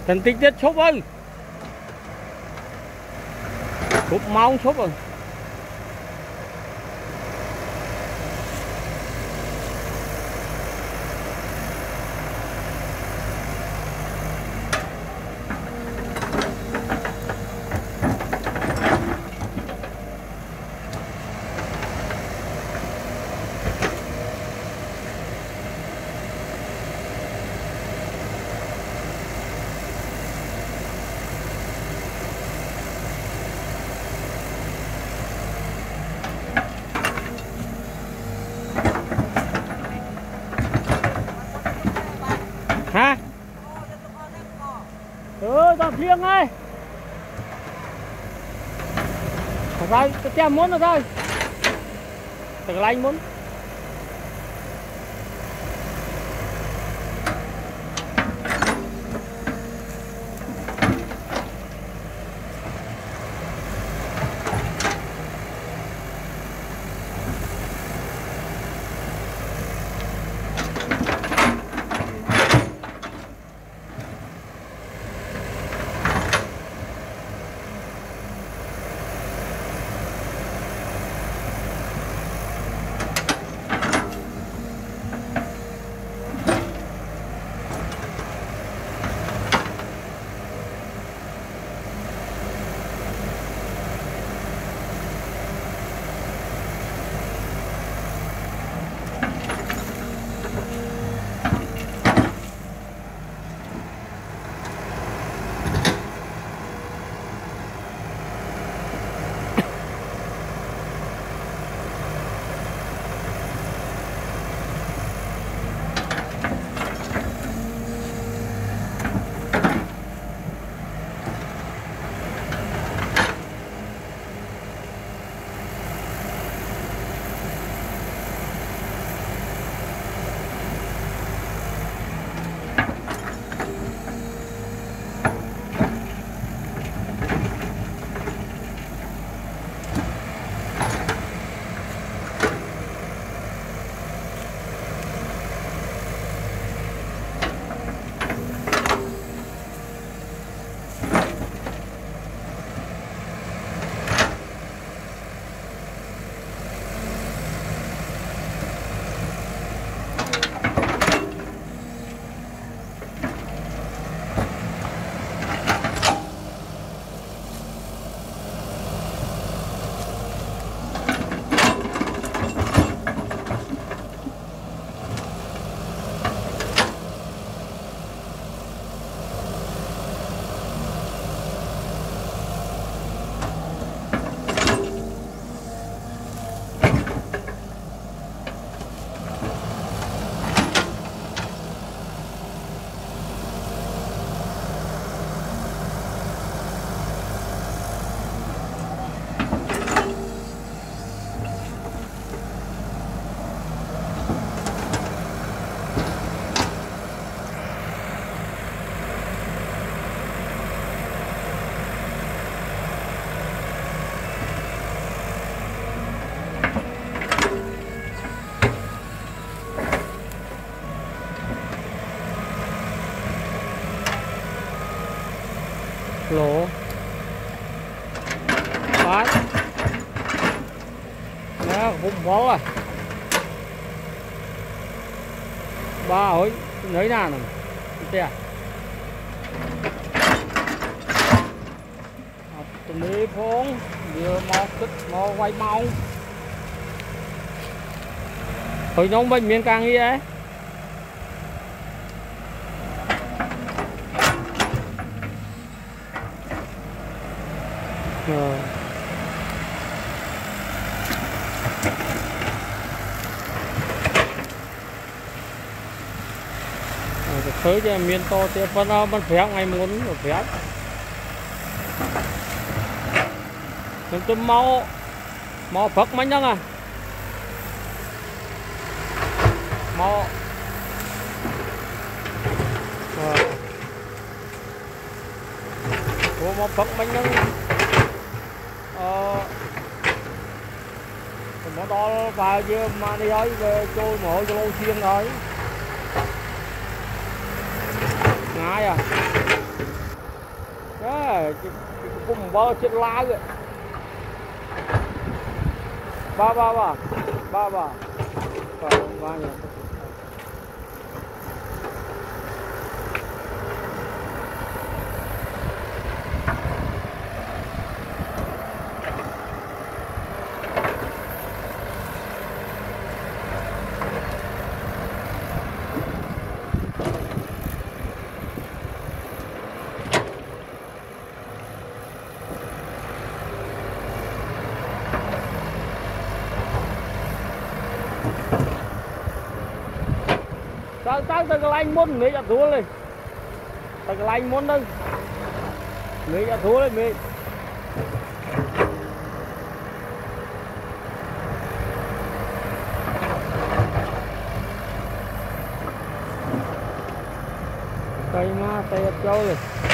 Cần tích tiết xốp ơi. Xốp máu xốp rồi. Hả? Tao riêng ơi. Rồi, tôi xem muốn rồi thôi. Từ lạnh muốn. Lỗ đấy nè, cũng bó rồi ba ơi lấy nào nè kìa tụi đi phong vừa mò kích mò quay mau hồi nhóm bệnh miền càng gì ấy tới cho miền to thì phân phép ngày muốn phép nên tôi mau phật mấy nhá à mau phật mấy nhá nó đó vào giờ mà đi ấy về trôi mổ cho lâu xuyên rồi ai à đó cùng bao chết lá rồi ba nhỉ sao từ cái lạnh muốn mấy giờ thua lên từ cái lạnh muốn đâu mấy giờ thua lên mấy cây mà tay châu rồi